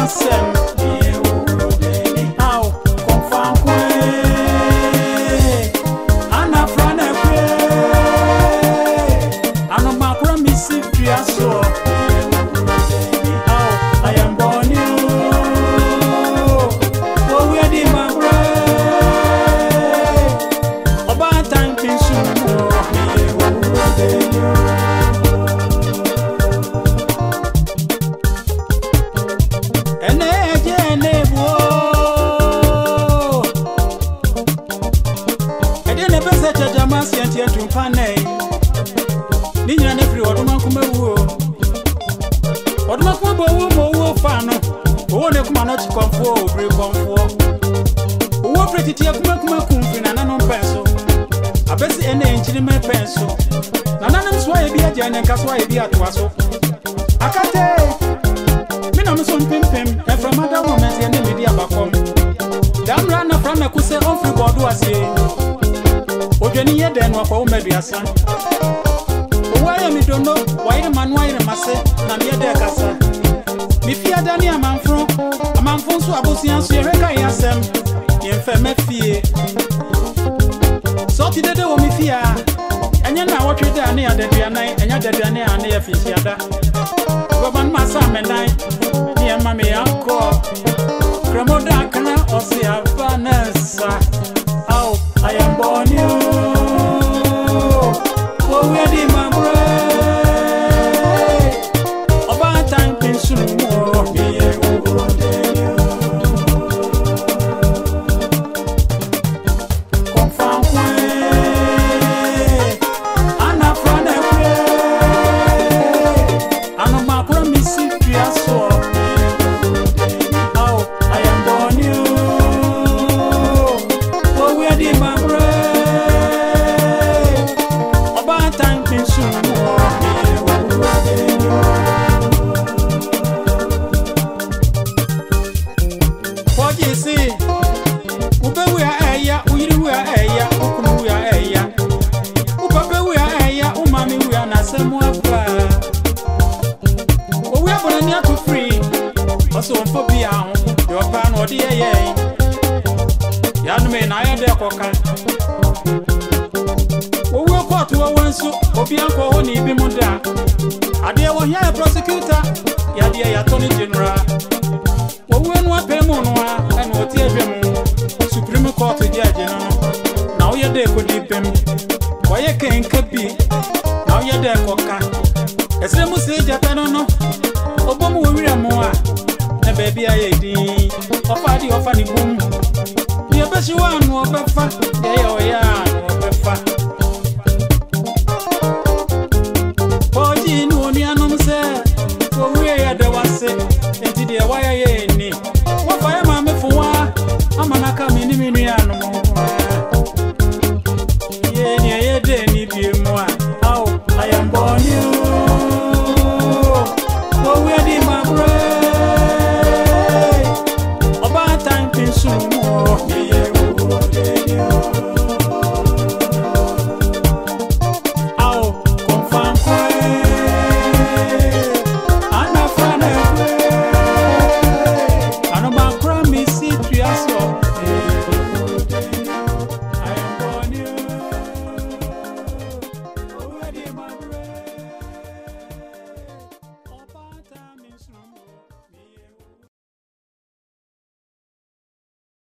sem how confirm kwe ana frana kwe ana makura misi triaso how I am born you oh we di makura oba tank sumo Akate, me no so pimpim, e from other women and the media bakom. Damn run from a kuse on free board was say. Ojeni ye den wa kwa media san. Why me don't know why the man why the say na me de kasa. Me fia dani amanfro so abosian so ye reka yasem. Ye mfa me fie. So ti de wo me fia. Enya na wotwe da na ya deduanan enya deduanan a na ya fihiada goban masa menai ni ema me yanko kremoda kana osi avanesa au I am born you oh we di mamre oba time pension mo me e prosecutor, ya dear attorney general. When one payment and what Supreme Court judge, now you're there could leave him. Why you can't be now you're there, Coca. As I must say, I don't know. Obama will be more. A baby, I did. Or party or funny boom. The best you want, more